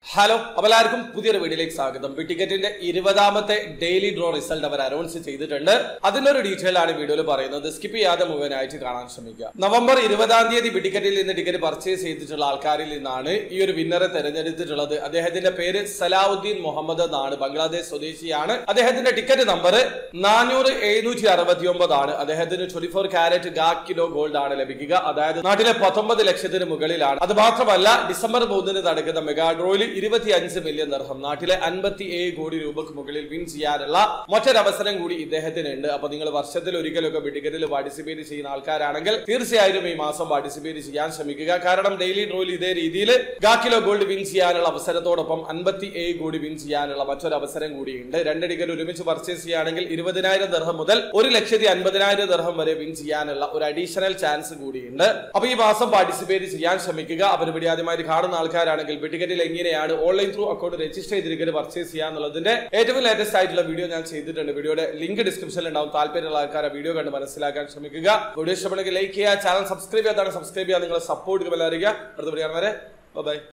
Hello, എല്ലാവർക്കും പുതിയൊരു വീഡിയോയിലേക്ക് സ്വാഗതം. ടിക്കറ്റിന്റെ 20ാമത്തെ ഡെയിലി ഡ്രോ റിസൾട്ട് അവർ അനൗൺസ് ചെയ്തിട്ടുണ്ട്. അതിന്റെ ഒരു ഡീറ്റെയിൽ ആണ് വീഡിയോയിൽ പറയുന്നത്. സ്കിപ്പ് ചെയ്യാതെ മുഴുവനായിട്ട് കാണാൻ ശ്രമിക്കുക. നവംബർ 20ാം തീയതി ടിക്കറ്റിൽ നിന്ന് ടിക്കറ്റ് പർച്ചേസ് ചെയ്തിട്ടുള്ള ആൾക്കാരിൽ നിന്നാണ് ഈ ഒരു വിന്നറെ തെരഞ്ഞെടുത്തിട്ടുള്ളത്. അദ്ദേഹത്തിന്റെ പേര് സലാഹുദ്ദീൻ മുഹമ്മദ് എന്നാണ്. ബംഗ്ലാദേശ് സ്വദേശിയാണ്. അദ്ദേഹത്തിന്റെ ടിക്കറ്റ് നമ്പർ 400,769 ആണ്. അദ്ദേഹത്തിന് 24 കാരറ്റ് കിലോ ഗോൾഡ് ആണ് ലഭിക്കുക. അതായത് നാട്ടിലെ 19 ലക്ഷത്തിന് മുകളിലാണ്. അത് മാത്രമല്ല, ഡിസംബർ 3 നടക്കുന്ന മെഗാ ഡ്രോയിൽ 25 മില്യൺ ദിർഹം, നാട്ടിലെ 57 കോടി രൂപക്ക് മുകളിൽ വിൻ ചെയ്യാനുള്ള മറ്റൊരവസരം കൂടി ഇദ്ദേഹത്തിനുണ്ട്. അപ്പൊ നിങ്ങൾ വർഷത്തിൽ ഒരിക്കലൊക്കെ ടിക്കറ്റിൽ പാർട്ടിസിപ്പേറ്റ് ചെയ്യുന്ന ആൾക്കാരാണെങ്കിൽ തീർച്ചയായും ഈ മാസം പാർട്ടിസിപ്പേറ്റ് ചെയ്യാൻ ശ്രമിക്കുക. കാരണം ഡെയിലി ഡ്രോയിൽ ഇതേ രീതിയിൽ കിലോ ഗോൾഡ് വിൻ ചെയ്യാനുള്ള അവസരത്തോടൊപ്പം 57 കോടി വിൻ ചെയ്യാനുള്ള മറ്റൊരു അവസരം കൂടിയുണ്ട്. 2 ടിക്കറ്റ് ഒരുമിച്ച് പർച്ചേസ് ചെയ്യുകയാണെങ്കിൽ 20,000 ദിർഹം മുതൽ 1,50,000 ദിർഹം വരെ വിൻ ചെയ്യാനുള്ള ഒരു അഡീഷണൽ ചാൻസ് കൂടിയുണ്ട്. അപ്പൊ ഈ മാസം പാർട്ടിസിപ്പേറ്റ് ചെയ്യാൻ ശ്രമിക്കുക. അവർ ഇവിടെ ആദ്യമായിട്ട് കാണുന്ന ആൾക്കാരാണെങ്കിൽ ടിക്കറ്റിൽ എങ്ങനെയാണ് ഓൺലൈൻ ത്രൂ അക്കൗണ്ട് രജിസ്റ്റർ ചെയ്തിരിക്കുന്നത് പർച്ചേസ് ചെയ്യാന്നുള്ളതിന്റെ ഏറ്റവും ലേറ്റസ്റ്റ് ആയിട്ടുള്ള വീഡിയോ ഞാൻ ചെയ്തിട്ടുണ്ട്. വീഡിയോയുടെ ലിങ്ക് ഡിസ്ക്രിപ്ഷനിൽ ഉണ്ടാവും. താല്പര്യമുള്ള ആൾക്കാരെ വീഡിയോ കണ്ട് മനസ്സിലാക്കാൻ ശ്രമിക്കുക. വീഡിയോ ഇഷ്ടപ്പെടുമെങ്കിൽ ലൈക്ക് ചെയ്യുക, ചാനൽ സബ്സ്ക്രൈബ് ചെയ്യാതാണ് സബ്സ്ക്രൈബ് ചെയ്യുക. നിങ്ങളെ സപ്പോർട്ട് അറിയിക്കുക. അടുത്ത വീഡിയോ വരെ ബൈ.